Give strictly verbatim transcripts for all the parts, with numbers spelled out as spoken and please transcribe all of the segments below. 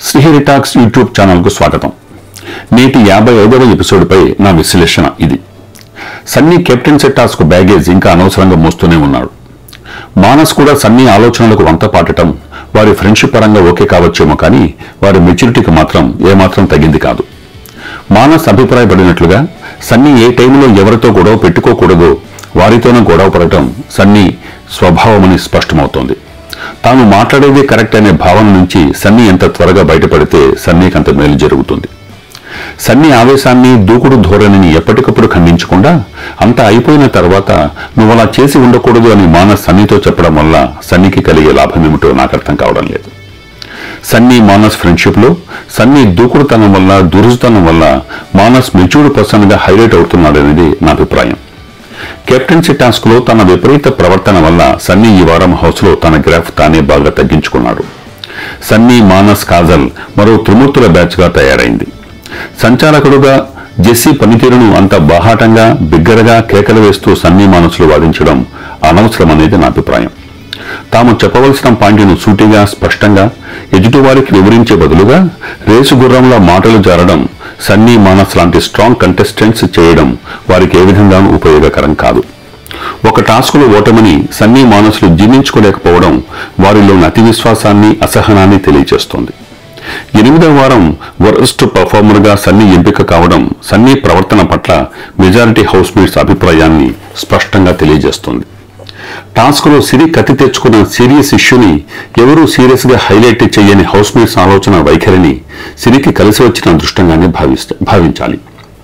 Srihari talks YouTube ఛానల్కు స్వాగతం. నేటి యాభై ఐదవ ఎపిసోడ్పై నా విశ్లేషణ ఇది. సన్నీ కెప్టెన్సీ టాస్క్ బ్యాగేజ్ ఇంకా అనవసరంగా మోస్తూనే ఉన్నాడు. మానస్ కూడా సన్నీ ఆలోచనలకు వంత పాటటం వారి ఫ్రెండ్షిప్ పరంగా ఓకే కావచ్చేమో కానీ వారి మెచ్యూరిటీకి మాత్రం ఏమాత్రం తగ్గింది కాదు. మానస్ అభిప్రాయపడినట్లుగా సన్నీ ఏ టైంలో ఎవరితో గొడవ పెట్టుకోకూడదో వారితోనే గొడవ పడటం సన్నీ స్వభావమని స్పష్టమవుతోంది. తాను మాట్లాడేది కరెక్ట్ అనే భావన నుంచి సన్నీ ఎంత త్వరగా బయటపడితే సన్నీకి అంత మేలు జరుగుతుంది. సన్నీ ఆవేశాన్ని దూకుడు ధోరణిని ఎప్పటికప్పుడు ఖండించకుండా అంతా అయిపోయిన తర్వాత నువ్వలా చేసి ఉండకూడదు అని మానస్ సన్నీతో చెప్పడం వల్ల సన్నీకి కలిగే లాభమేమిటో నాకు అర్థం కావడం లేదు. సన్నీ మానస్ ఫ్రెండ్షిప్ లో సన్నీ దూకుడుతనం వల్ల దురుసుతనం వల్ల మానస్ మెచ్యూర్డ్ పర్సన్ గా హైలైట్ అవుతున్నాడనేది నా అభిప్రాయం. కెప్టెన్సీ టాస్క్ లో తన విపరీత ప్రవర్తన వల్ల సన్నీ ఈ వారం హౌస్ లో తన గ్రాఫ్ తానే బాగా తగ్గించుకున్నాడు. సన్నీ మానస్ కాజల్ మరో త్రిమూర్తుల బ్యాచ్ గా తయారైంది. సంచాలకుడుగా జెస్సీ పనితీరును అంత బాహాటంగా బిగ్గరగా కేకలు వేస్తూ సన్నీ మానసులు వాదించడం అనవసరమనేది నా అభిప్రాయం. తాము చెప్పవలసిన పాయింట్ను సూటిగా స్పష్టంగా ఎదుటివారికి వివరించే బదులుగా రేసు గుర్రంలా మాటలు జారడం సన్నీ మానస్ లాంటి స్ట్రాంగ్ కంటెస్టెంట్స్ చేయడం వారికి ఏ విధంగానూ ఉపయోగకరం కాదు. ఒక టాస్కులో ఓటమని సన్నీ మానసులు జీర్ణించుకోలేకపోవడం వారిలోని అతి విశ్వాసాన్ని అసహనాన్ని తెలియజేస్తోంది. ఎనిమిదవ వారం వరస్ట్ పర్ఫార్మర్ గా సన్నీ ఎంపిక కావడం సన్నీ ప్రవర్తన పట్ల మెజారిటీ హౌస్మేట్స్ అభిప్రాయాన్ని స్పష్టంగా తెలియజేస్తోంది. టాస్క్ లో సిరి కత్తి తెచ్చుకున్న సీరియస్ ఇష్యూని ఎవరూ సీరియస్ గా హైలైట్ చేయని హౌస్మేట్స్ ఆలోచన వైఖరిని సిరికి కలిసి వచ్చిన దృష్టంగానే భావించాలి.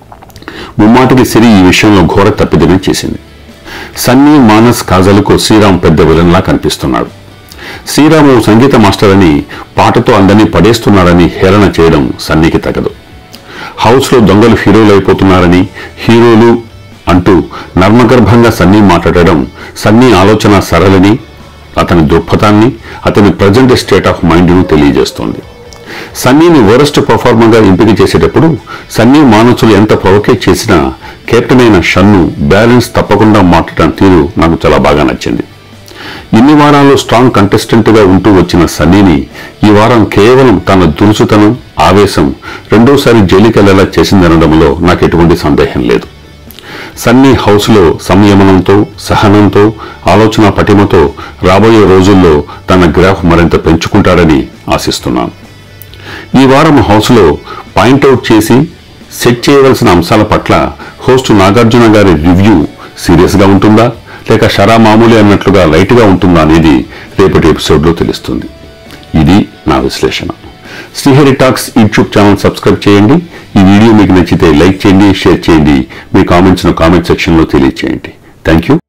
ముమ్మాటికి సిరి ఈ విషయంలో ఘోర తప్పిదమే చేసింది. సన్నీ మానస్ కాజలకు శ్రీరామ్ పెద్ద విలన్లా కనిపిస్తున్నాడు. శ్రీరాము సంగీత మాస్టర్ అని పాటతో అందరినీ పడేస్తున్నాడని హేళన చేయడం సన్నీకి తగదు. హౌస్ లో దొంగలు హీరోలు అయిపోతున్నారని హీరోలు అంటూ నర్మగర్భంగా సన్నీ మాట్లాడడం సన్నీ ఆలోచన సరళిని అతని దృక్పథాన్ని అతని ప్రజెంట్ స్టేట్ ఆఫ్ మైండ్ ను తెలియజేస్తోంది. సన్నీని వరస్ట్ పర్ఫార్మర్ గా ఎంపిక చేసేటప్పుడు సన్నీ మానసులు ఎంత ప్రొవోకేట్ చేసినా కెప్టెన్ అయిన షన్ను బ్యాలెన్స్ తప్పకుండా మాట్లాడటం తీరు నాకు చాలా బాగా నచ్చింది. ఇన్ని వారాలు స్ట్రాంగ్ కంటెస్టెంట్ గా ఉంటూ వచ్చిన సన్నీని ఈ వారం కేవలం తన దురుసుతనం ఆవేశం రెండోసారి జైలుకెళ్లేలా చేసిందనడంలో నాకు ఎటువంటి సందేహం లేదు. సన్నీ హౌస్ లో సంయమనంతో సహనంతో ఆలోచన పటిమతో రాబోయే రోజుల్లో తన గ్రాఫ్ మరింత పెంచుకుంటాడని ఆశిస్తున్నాను. ఈ వారం హౌస్ లో పాయింట్అవుట్ చేసి సెట్ చేయవలసిన అంశాల పట్ల హోస్ట్ నాగార్జున గారి రివ్యూ సీరియస్ గా ఉంటుందా లేక షరా మామూలు అన్నట్లుగా లైట్ గా ఉంటుందా అనేది రేపటి ఎపిసోడ్ లో తెలుస్తుంది. ఇది నా విశ్లేషణ. Srihari talks YouTube channel subscribe చేయండి. ఈ వీడియో మీకు నచ్చితే లైక్ చేయండి, షేర్ చేయండి. మీ కామెంట్స్ ను కామెంట్ సెక్షన్ లో తెలియజేయండి. Thank you.